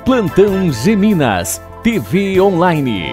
Plantão Geminas, TV Online.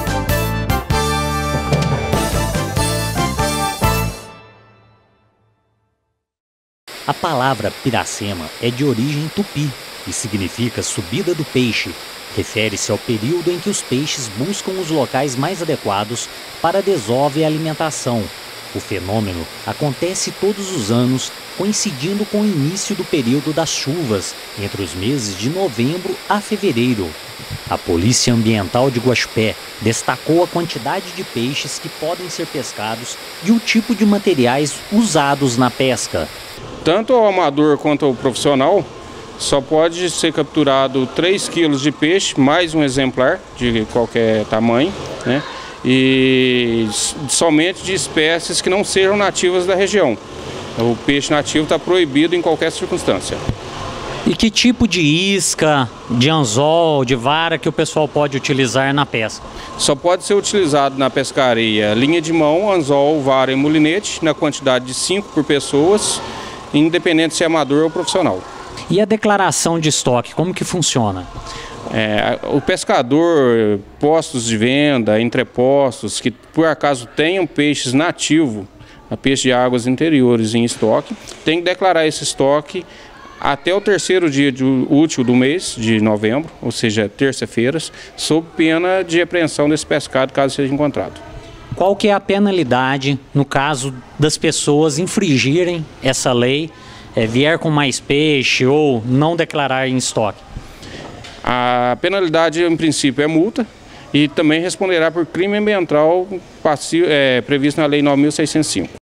A palavra Piracema é de origem tupi e significa subida do peixe. Refere-se ao período em que os peixes buscam os locais mais adequados para a desova e alimentação. O fenômeno acontece todos os anos, coincidindo com o início do período das chuvas, entre os meses de novembro a fevereiro. A Polícia Ambiental de Guaxupé destacou a quantidade de peixes que podem ser pescados e o tipo de materiais usados na pesca. Tanto o amador quanto o profissional só pode ser capturado 3 quilos de peixe, mais um exemplar de qualquer tamanho, né? E somente de espécies que não sejam nativas da região. O peixe nativo está proibido em qualquer circunstância. E que tipo de isca, de anzol, de vara que o pessoal pode utilizar na pesca? Só pode ser utilizado na pescaria linha de mão, anzol, vara e molinete, na quantidade de 5 por pessoas, independente se é amador ou profissional. E a declaração de estoque, como que funciona? O pescador, postos de venda, entrepostos, que por acaso tenham peixes nativos, peixe de águas interiores em estoque, tem que declarar esse estoque até o terceiro dia útil do mês de novembro, ou seja, terça-feiras, sob pena de apreensão desse pescado caso seja encontrado. Qual que é a penalidade no caso das pessoas infringirem essa lei, vier com mais peixe ou não declarar em estoque? A penalidade, em princípio, é multa e também responderá por crime ambiental previsto na Lei 9.605.